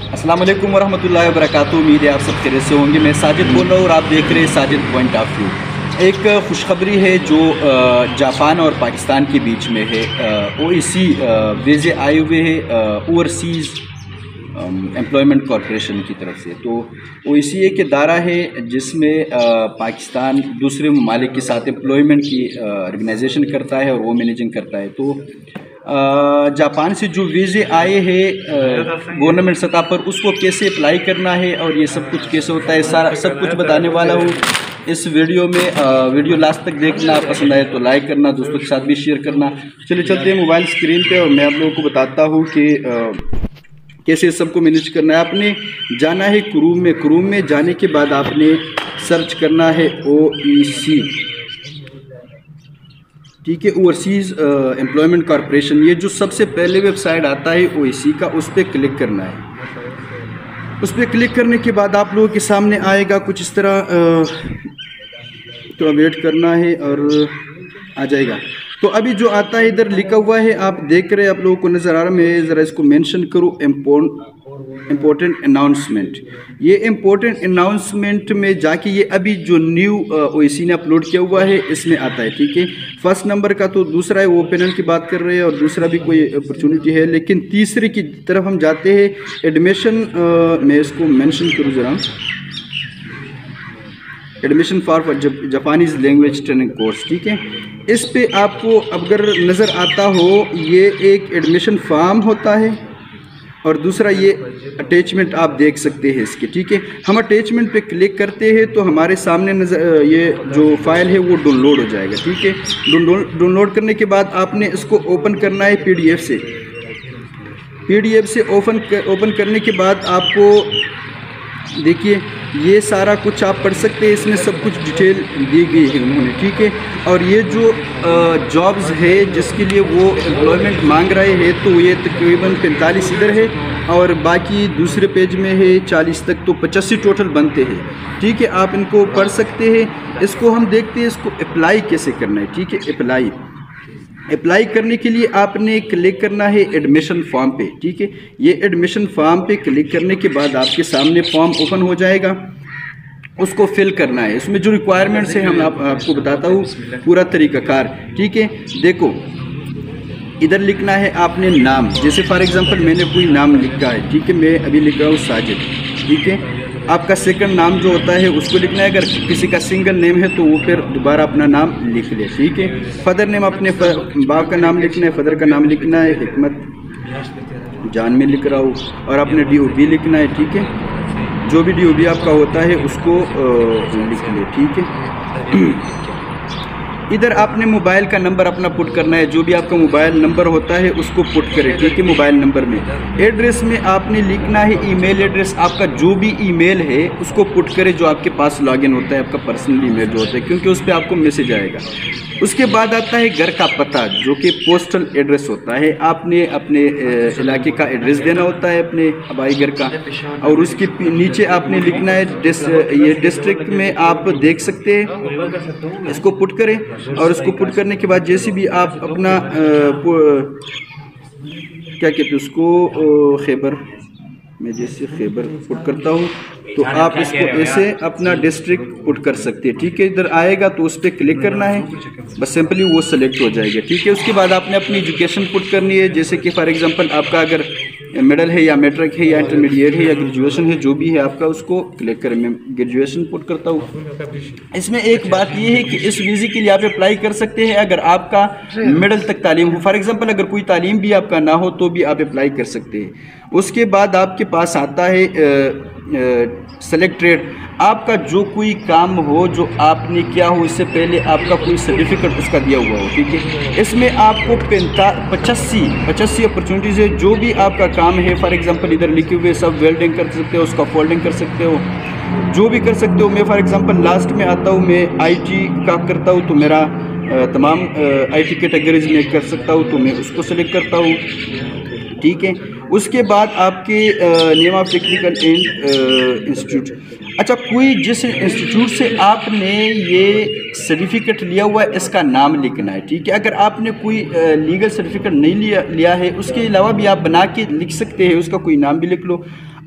अस्सलाम वालेकुम वरहमतुल्लाहि वबरकातुहू। उम्मीद है आप सब खैरियत से होंगे। मैं साजिद बोल रहा हूँ और आप देख रहे हैं साजिद पॉइंट ऑफ व्यू। एक खुशखबरी है जो जापान और पाकिस्तान के बीच में है। ओईसी वीज़े आए हुए हैं ओवरसीज़ एम्प्लॉयमेंट कॉरपोरेशन की तरफ से। तो ओईसी एक इदारा है जिसमें पाकिस्तान दूसरे ममालिक के साथ एम्प्लॉयमेंट की ऑर्गेनाइजेशन करता है और वो मैनेजिंग करता है। तो जापान से जो वीज़े आए हैं गवर्नमेंट सतह पर, उसको कैसे अप्लाई करना है और ये सब कुछ कैसे होता है, सारा सब कुछ बताने वाला हूँ इस वीडियो में। वीडियो लास्ट तक देखना, पसंद आए तो लाइक करना, दोस्तों के साथ भी शेयर करना। चलिए चलते हैं मोबाइल स्क्रीन पे और मैं आप लोगों को बताता हूँ कि कैसे सबको मैनेज करना है। आपने जाना है क्रूम में जाने के बाद आपने सर्च करना है ओईसी, ठीक है, ओवरसीज़ एम्प्लॉयमेंट कॉरपोरेशन। ये जो सबसे पहले वेबसाइट आता है ओईसी का, उस पर क्लिक करना है। उस पर क्लिक करने के बाद आप लोगों के सामने आएगा कुछ इस तरह, थोड़ा वेट करना है और आ जाएगा। तो अभी जो आता है इधर लिखा हुआ है, आप देख रहे हैं, आप लोगों को नज़र आ रहा है। मैं ज़रा इसको मेंशन करूँ, इम्पोर्टेंट अनाउंसमेंट। ये इम्पोर्टेंट अनाउंसमेंट में जाके ये अभी जो न्यू ओईसी ने अपलोड किया हुआ है इसमें आता है, ठीक है। फर्स्ट नंबर का तो दूसरा है, वो पैनल की बात कर रहे हैं, और दूसरा भी कोई अपॉर्चुनिटी है, लेकिन तीसरे की तरफ हम जाते हैं। एडमिशन, मैं इसको मेंशन करूँ ज़रा, admission for Japanese language training course, ठीक है। इस पे आपको अगर नज़र आता हो, ये एक एडमिशन फॉर्म होता है और दूसरा ये अटैचमेंट आप देख सकते हैं इसके, ठीक है। हम अटैचमेंट पे क्लिक करते हैं तो हमारे सामने नज़र ये जो फाइल है वो डाउनलोड हो जाएगा, ठीक है। डाउनलोड करने के बाद आपने इसको ओपन करना है पीडीएफ से। पीडीएफ से ओपन करने के बाद आपको देखिए ये सारा कुछ आप पढ़ सकते हैं, इसमें सब कुछ डिटेल दी गई है उन्होंने, ठीक है। और ये जो जॉब्स है जिसके लिए वो एम्प्लॉयमेंट मांग रहे हैं, तो ये तकरीबन 45 इधर है और बाकी दूसरे पेज में है 40 तक, तो 85 टोटल बनते हैं, ठीक है। आप इनको पढ़ सकते हैं। इसको हम देखते हैं इसको अप्लाई कैसे करना है, ठीक है। अप्लाई करने के लिए आपने क्लिक करना है एडमिशन फॉर्म पे, ठीक है। ये एडमिशन फॉर्म पे क्लिक करने के बाद आपके सामने फॉर्म ओपन हो जाएगा, उसको फिल करना है। इसमें जो रिक्वायरमेंट्स है हम आपको बताता हूँ पूरा तरीक़ाकार, ठीक है। देखो इधर लिखना है आपने नाम, जैसे फॉर एग्जांपल मैंने कोई नाम लिखा है, ठीक है, मैं अभी लिख रहा हूँ साजिद, ठीक है। आपका सेकंड नाम जो होता है उसको लिखना है। अगर किसी का सिंगल नेम है तो वो फिर दोबारा अपना नाम लिख ले, ठीक है। फादर नेम अपने बाप का नाम लिखना है, फादर का नाम लिखना है, हिकमत जान में लिख रहा हूँ, और अपने DOB लिखना है, ठीक है। जो भी DOB आपका होता है उसको लिख ले, ठीक है। इधर आपने मोबाइल का नंबर अपना पुट करना है, जो भी आपका मोबाइल नंबर होता है उसको पुट करें, ठीक है। मोबाइल नंबर में एड्रेस में आपने लिखना है ईमेल एड्रेस, आपका जो भी ईमेल है उसको पुट करें जो आपके पास लॉगिन होता है, आपका पर्सनल ईमेल जो होता है, क्योंकि उस पर आपको मैसेज आएगा। उसके बाद आता है घर का पता, जो कि पोस्टल एड्रेस होता है। आपने अपने इलाके का एड्रेस देना होता है, अपने हवाई घर का, और उसके नीचे आपने लिखना है ये डिस्ट्रिक्ट में आप देख सकते हैं, इसको पुट करें। और उसको पुट करने के बाद जैसे भी आप अपना क्या कहते हैं उसको, खैबर, मैं जैसे खैबर पुट करता हूँ तो आप इसको ऐसे अपना डिस्ट्रिक्ट पुट कर सकते हैं, ठीक है। इधर आएगा तो उस पर क्लिक करना है, बस सिंपली वो सेलेक्ट हो जाएगा, ठीक है। उसके बाद आपने अपनी एजुकेशन पुट करनी है, जैसे कि फॉर एग्जांपल आपका अगर मिडल है या मैट्रिक है या इंटरमीडिएट है या ग्रेजुएशन है, जो भी है आपका, उसको क्लिक करें। मैं ग्रेजुएशन पुट करता हूँ। इसमें एक बात ये है कि इस वीज़े के लिए आप अप्लाई कर सकते हैं अगर आपका मिडल तक तालीम हो। फॉर एग्जांपल अगर कोई तालीम भी आपका ना हो तो भी आप अप्लाई कर सकते हैं। उसके बाद आपके पास आता है सेलेक्टेड, आपका जो कोई काम हो जो आपने किया हो इससे पहले, आपका कोई सर्टिफिकेट उसका दिया हुआ हो, ठीक है। इसमें आपको 85 अपॉर्चुनिटीज़ है, जो भी आपका काम है। फॉर एग्जांपल इधर लिखे हुए सब वेल्डिंग कर सकते हो, उसका फोल्डिंग कर सकते हो, जो भी कर सकते हो। मैं फॉर एग्जांपल लास्ट में आता हूँ, मैं IT का करता हूँ, तो मेरा तमाम IT कैटेगरीज में कर सकता हूँ, तो मैं उसको सेलेक्ट करता हूँ, ठीक है। उसके बाद आपके name of technical and institute, अच्छा कोई जिस इंस्टीट्यूट से आपने ये सर्टिफिकेट लिया हुआ है इसका नाम लिखना है, ठीक है। अगर आपने कोई लीगल सर्टिफिकेट नहीं लिया है, उसके अलावा भी आप बना के लिख सकते हैं, उसका कोई नाम भी लिख लो।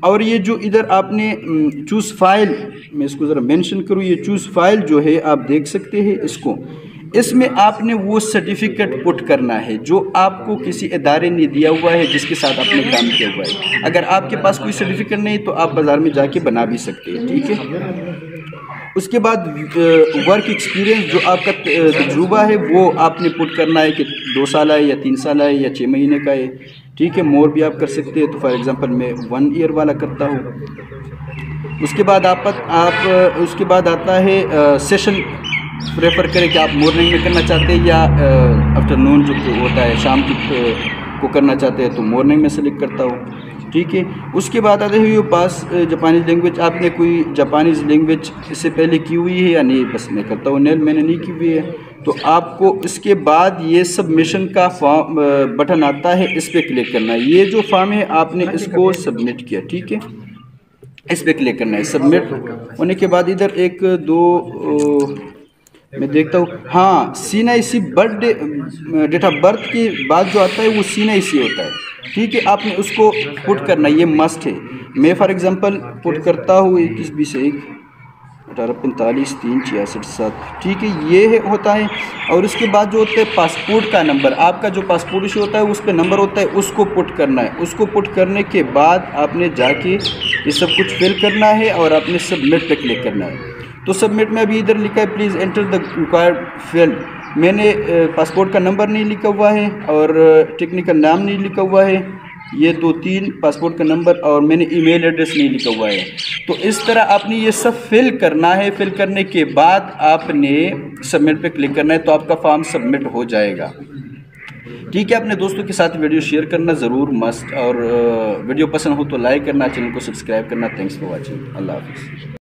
और ये जो इधर आपने चूज़ फाइल, मैं इसको ज़रा मेंशन करूँ, ये चूज़ फाइल जो है आप देख सकते हैं इसको, इसमें आपने वो सर्टिफिकेट पुट करना है जो आपको किसी इदारे ने दिया हुआ है जिसके साथ आपने काम किया हुआ है। अगर आपके पास कोई सर्टिफिकेट नहीं तो आप बाज़ार में जाके बना भी सकते हैं, ठीक है। उसके बाद वर्क एक्सपीरियंस जो आपका तजुर्बा है वो आपने पुट करना है कि 2 साल है या 3 साल है या 6 महीने का है, ठीक है। मोर भी आप कर सकते हैं, तो फॉर एग्ज़ाम्पल मैं 1 ईयर वाला करता हूँ। उसके बाद उसके बाद आता है सेशन प्रेफर करें कि आप मॉर्निंग में करना चाहते हैं या आफ्टरनून जो होता है शाम को करना चाहते हैं, तो मॉर्निंग में सेलेक्ट करता हूँ, ठीक है। उसके बाद आते हुए पास जापानीज़ लैंग्वेज, आपने कोई जापानीज़ लैंग्वेज इससे पहले की हुई है या नहीं? बस मैं करता हूँ नेल, मैंने नहीं की हुई है। तो आपको इसके बाद ये सबमिशन का फॉर्म बटन आता है, इस पर क्लिक करना है। ये जो फॉर्म है आपने इसको सबमिट किया, ठीक है, इस पर क्लिक करना है। सबमिट होने के बाद इधर 1 2 मैं देखता हूँ, हाँ, CNIC birthday date of birth के बाद जो आता है वो CNIC होता है, ठीक है। आपने उसको पुट करना, ये मस्ट है। मैं फॉर एग्जांपल पुट करता हूँ 21-20-1 1845-3-66-7, ठीक है, ये होता है। और उसके बाद जो होता है पासपोर्ट का नंबर, आपका जो पासपोर्ट इशू होता है उस पर नंबर होता है, उसको पुट करना है। उसको पुट करने के बाद आपने जाके ये सब कुछ फिल करना है और आपने सबमिट पे क्लिक करना है। तो सबमिट में अभी इधर लिखा है please enter the required field. मैंने पासपोर्ट का नंबर नहीं लिखा हुआ है और टेक्निकल नाम नहीं लिखा हुआ है, ये 2-3 पासपोर्ट का नंबर, और मैंने ईमेल एड्रेस नहीं लिखा हुआ है। तो इस तरह आपने ये सब फिल करना है। फिल करने के बाद आपने सबमिट पे क्लिक करना है, तो आपका फॉर्म सबमिट हो जाएगा, ठीक है। अपने दोस्तों के साथ वीडियो शेयर करना ज़रूर मस्ट, और वीडियो पसंद हो तो लाइक करना, चैनल को सब्सक्राइब करना। Thanks for watching. अल्लाह हाफिज़।